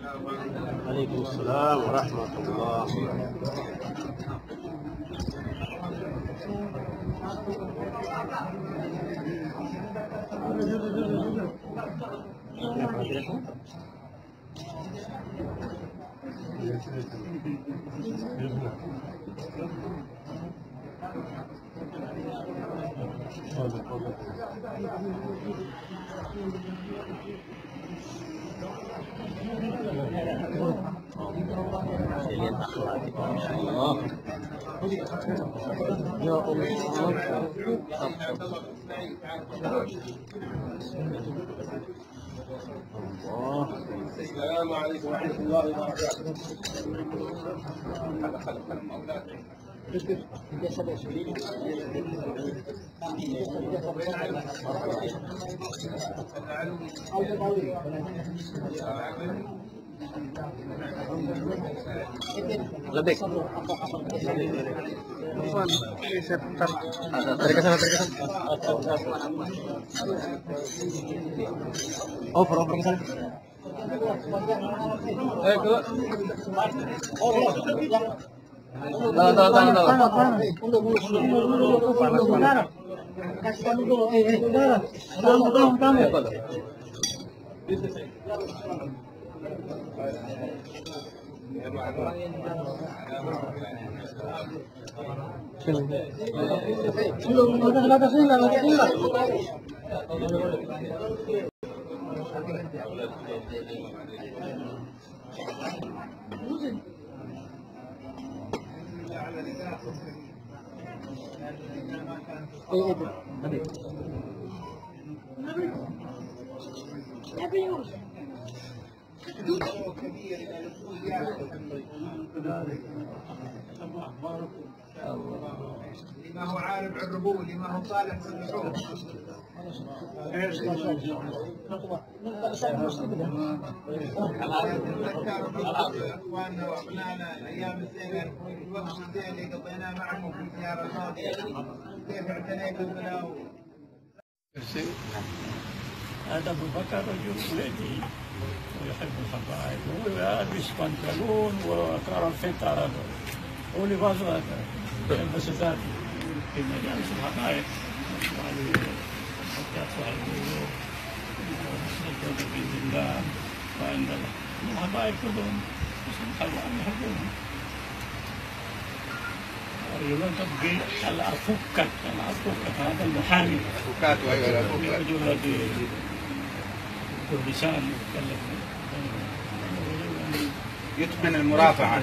عليكم السلام ورحمة الله. السلام عليكم ورحمة الله وبركاته. Lebih. Tarik ke sana. Over ke sana. Keluar. لما هو عارف الربو، لما هو صالح في اللحوم. اخواننا وابنائنا الايام الزينه، الوقت الزين اللي قضيناه معكم في الزياره الماضيه، كيف اعتنيتم بنا؟ هذا ابو بكر رجل ولدي ويحب الحبايب ويلبس بنطلون وكرافته ولباسه هذا يلبس ذاتي في مجالس الحبايب حتى صاحبه وصدق باذن الله وعند الحبايب كلهم يحبونهم. رجل تبقي الأفكت هذا المحامي الافوكات. ايوه الافوكات. الرجل الذي لسان يتكلم يتقن المرافعه.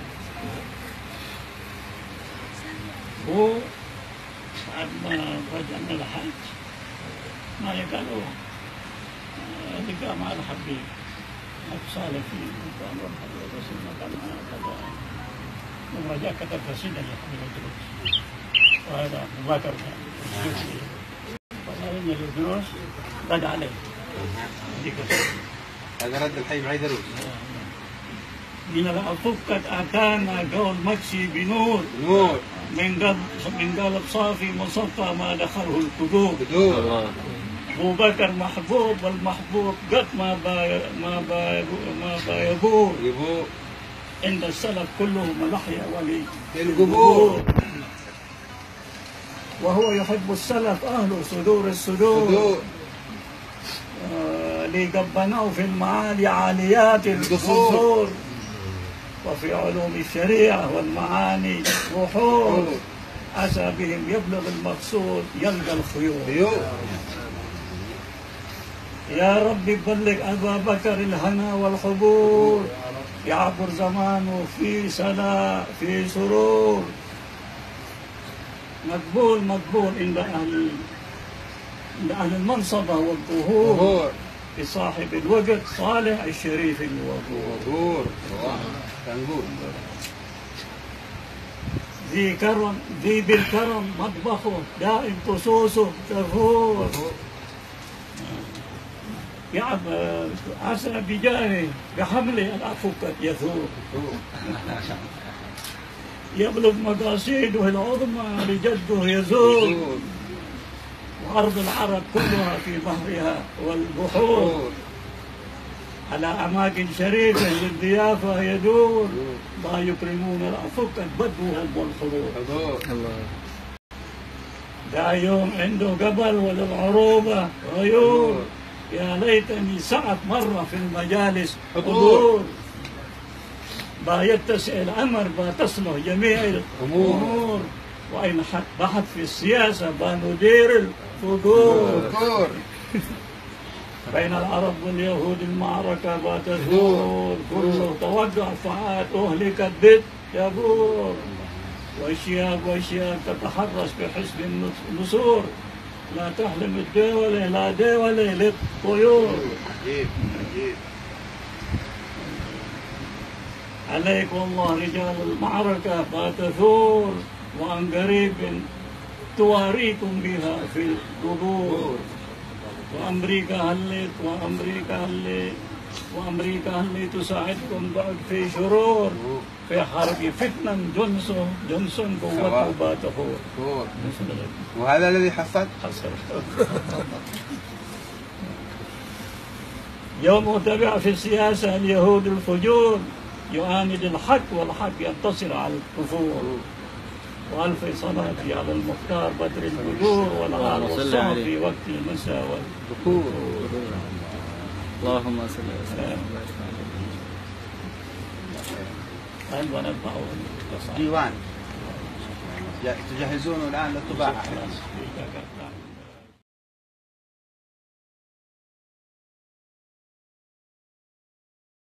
هو بعد ما رجعنا الحج ما قالوا لقى مع الحبيب حج صالح فيه وقال والحبيب رسول الله قال معنا كذا ثم جاء كتب رسيدا يحمل الدروس وهذا ابو بكر فقال ان الدروس رد عليه. هذا رد الحي بعيد دروس. من الأفكة أتانا قول مكسي بنور نور من قلب صافي مصفى ما دخله القدور. أبو بكر محبوب والمحبوب قد ما بايبور عند السلف كلهم لحية ولي القبور. وهو يحب السلف أهل صدور الصدور لقبناه في المعالي عاليات القصور وفي علوم الشريعة والمعاني بحور عسى بهم يبلغ المقصود يلقى الخيور. يا رب بلغ أبا بكر الهنا والحبور يعبر زمانه في سلام في سرور مقبول عند أهل المنصبة والظهور بصاحب الوقت صالح الشريف الوقور. ذي بالكرم مطبخه دائم طصوصه تفور عسى بجاهه بحمله الأفكة يثور يبلغ مقاصده العظمى لجده يزور وأرض العرب كلها في بحرها والبحور على أماكن شريفة للضيافة يدور، ما يكرمون الأفق بدوهم والحضور. الله. دا يوم عنده قبل وللعروبة غيور، يا ليتني سعت مرة في المجالس حضور. با يتسع الأمر با تصلح جميع الأمور، وإن بحث في السياسة با ندير الفجور. بين العرب واليهود المعركة با تثور، كله توقع فعات أهلكت بيت يبور. واشياء تتحرش بحسب النسور، لا تحلم الدولة لا دولة للطيور. عليك والله رجال المعركة ما تثور، وعن قريب تواريكم بها في القبور. وأمريكا هل تساعدكم بعد في شرور، في حرب فتنة جونسون قوته باتفور. وهذا الذي حصل. يوم تبع في السياسة اليهود الفجور، يعاند الحق والحق ينتصر على الكفور. وألف صلاة على المختار بدر البدور، والعار والصمت في وقت المساء والذكور. اللهم صل وسلم. ديوان تجهزونه الآن للطباعة.